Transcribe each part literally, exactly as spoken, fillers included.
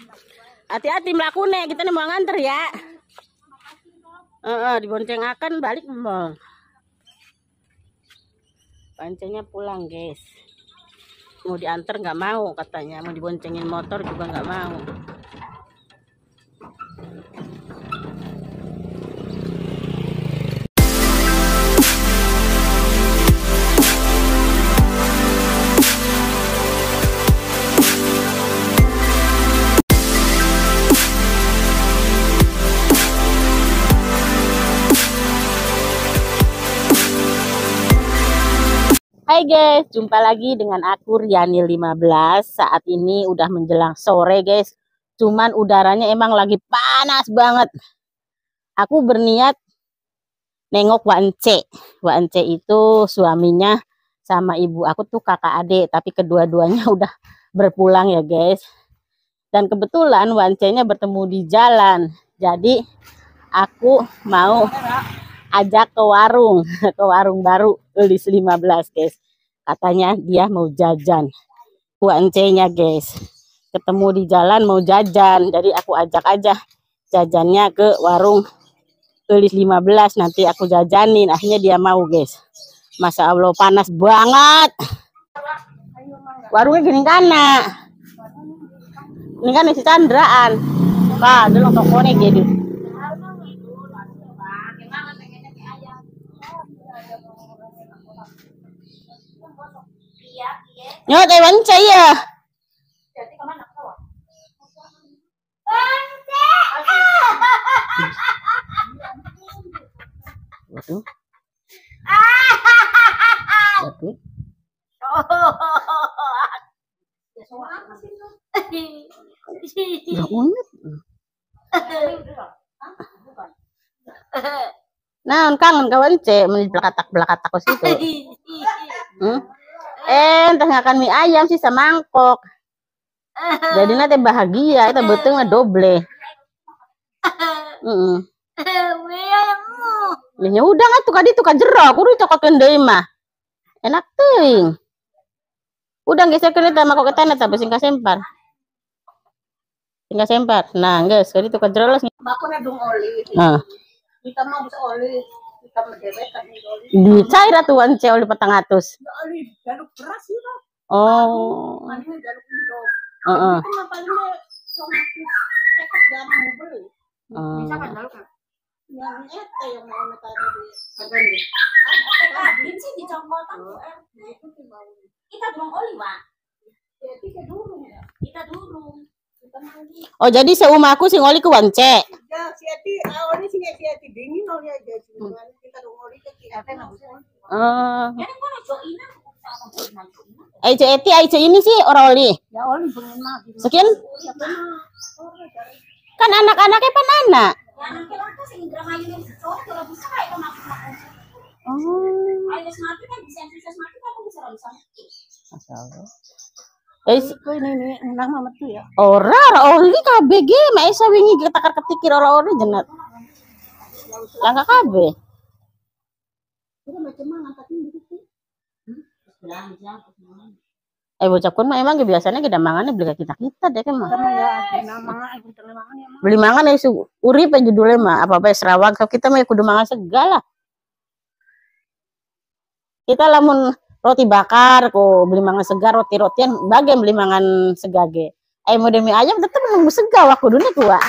Hati-hati melakukan kita nih mau nganter ya. Eh, uh, uh, dibonceng akan balik mbong. Pancenya pulang guys. Mau diantar nggak mau katanya, mau diboncengin motor juga nggak mau. Hai guys, jumpa lagi dengan aku Riani lima belas. Saat ini udah menjelang sore guys. Cuman udaranya emang lagi panas banget. Aku berniat nengok Wak Ence. Wak Ence itu suaminya sama ibu aku tuh kakak adik. Tapi kedua-duanya udah berpulang ya guys. Dan kebetulan Wak Ence-nya bertemu di jalan. Jadi aku mau ajak ke warung, ke warung baru Ulis lima belas guys. Katanya dia mau jajan. Wak Ence-nya guys. Ketemu di jalan mau jajan. Jadi aku ajak aja jajannya ke warung Ulis lima belas. Nanti aku jajanin. Akhirnya dia mau guys. Masya Allah panas banget. Warungnya gini kan nak. Ini kan isi candraan. Wah, dulu tokonya gitu. Nhớ tay bánh cháy à. Waduh. Waduh. Ya unik. Nah, kangen kawan cek meni belakatak-belakatak ke situ. Hmm? Eh, entah ngakan mie ayam sih sama mangkok. Jadi nanti bahagia, kita betulnya doble. Heeh. Nya udah nggak tuh kadi tuh kajerok, kudu cokokeun deui mah. Enak teuing. Udah geserkeun eta mangkok eta tapi sing kasempar. Sing kasempar. Nah, geus kadi tuh kajerolos. Bakuna dung oli. Nah. Kita mau bisa oli. Kita mendebetan oli. Di cair atuh Wak Ence oli patang atus. Oli galuk beras itu. Oh. Mane galuk indog. Heeh. Itu mah paling seket gram beli. Bisa kan galuk kan? Yang eta yang mau meta tadi. Saban deh. Kabin sih dicompotan tuh eh. Kita durung oli, Wak. Ya kita durung ya. Kita durung. Oh, jadi seumahku sing oli ke Wak Ence. Ya, si Ati awalnya si Ati Ati dingin oli aja cuman kita durung oli ke kita. Oh. Ya kan kono joina sama joina. Aice eti aice ini sih ora oli. Ya oli pengen mah. Sekian. Kan anak-anaknya pan anak. Ya anak laki sing drama ini cowok ora bisa kayak maksud-maksud. Oh. Ayo mati kan bisa sukses mati kan bisa ora bisa. Masalah. Eh, Ko ini ini nang mama tuh ya. ora oli K B G, mak isa wingi ketakar ketikir ora oli jenat. Langka K B. Kita macam mana tapi gitu. Bilang bilang. Eh bocah kun mah emang biasanya kita mangannya beli ke kita-kita deh kan mah. Sama ya, nama aku terlemangan ya mah. Beli mangan ya su urip aja judulnya mah apa-apa Sarawak so kita mah kudu mangan segala. Kita lamun roti bakar ko beli mangan segar roti-rotian bagian beli mangan segage. Eh mau demi ayam tetep nunggu segar aku dunia kuat.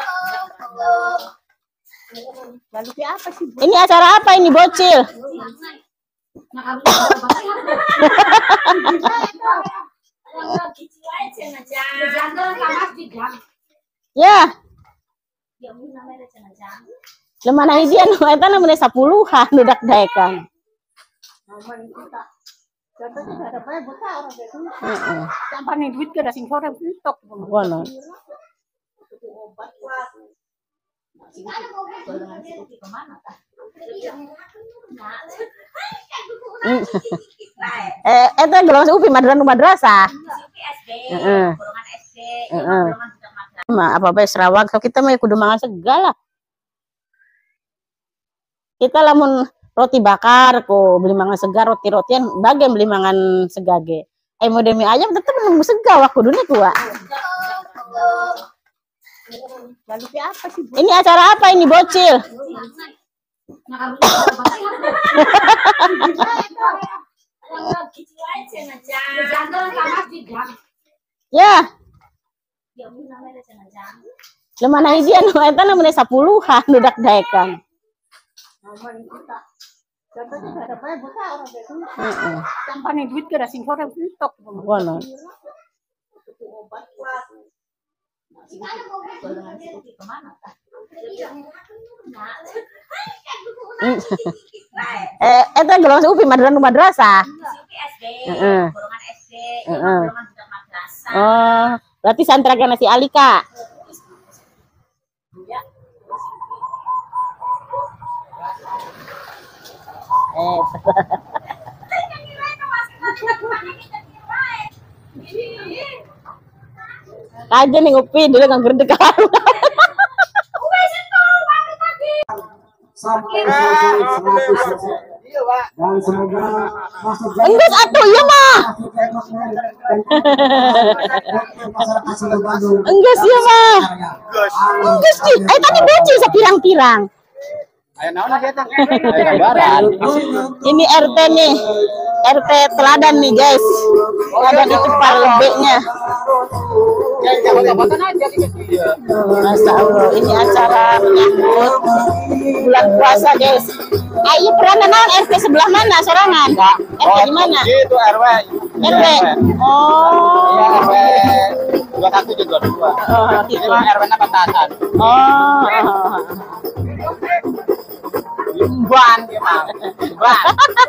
Lalu apa sih? Ini acara apa ini bocil? Ya. Lemana hidian eta namanya sepuluhan udah daekan. Contohnya ada apa buta orang itu. Heeh. Tanpa nih duit ke dasing sore pitok. Ngono. Obat lah. Eh, eta gelombang upi madrasah madrasah. Heeh. Golongan S D, Heeh. golongan budak madrasah. Mah apa-apa Sarawak so kita mah kudu mangan segala. Kita lamun roti bakar ko beli mangan segar roti-rotian bagian beli mangan segage. Eh mau demi ayam tetep nunggu segar waktu dunia kuat. Lalu apa sih? Ini acara apa ini bocil? Ya. Lemana dia nu eta namanya sepuluhan udah daekan. Heeh. Tampane duit ke sing sore entok. Ngono. Eh, eta golongan upi madrasah madrasah. Heeh. Golongan S D, Heeh. golongan budak madrasah. Oh, berarti santragan si Alika. Eh. Aja nih ngopi dulu nggak ngerti kalau. Sampai selesai seratus persen. Dan semoga masuk Enggak atuh ya mah. masyarakat seluruh Bandung. Enggak sih ya mah. Enggak sih. Eh tadi bocil sepirang-pirang. Ayo naon dia teh? Gambaran. Ini R T nih. R T teladan nih guys. Teladan itu lebihnya. Masya Allah, ini acara menyambut bulan puasa guys. Ayo peranan naon R T sebelah mana sorangan? R T di mana? Itu R W. R W. Oh. Iya R W dua satu juga dua. Oh, Ini gitu. mah R W-nya batasan. Oh. Ban gimana? Ban.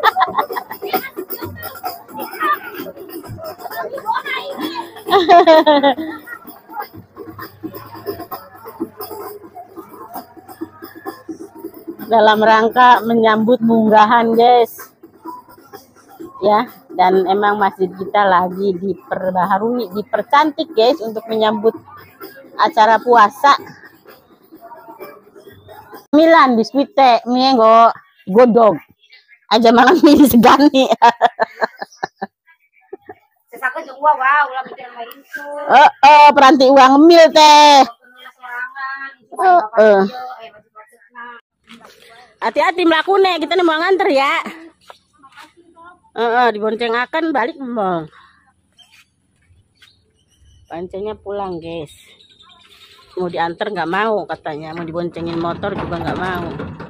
Dalam rangka menyambut munggahan guys ya, dan emang masjid kita lagi diperbaharui, dipercantik guys untuk menyambut acara puasa. Milan biskuit teh mienggo godog aja malam ini segani. Sesaka jeung gua wah ulah mikir lain itu. Eh eh peranti uang mil teh. Oh, eh. Hati-hati melakukan kita nih mau nganter ya. Heeh, dibonceng akan balik mbong. Pancenya pulang guys. Mau diantar nggak mau katanya, mau diboncengin motor juga nggak mau.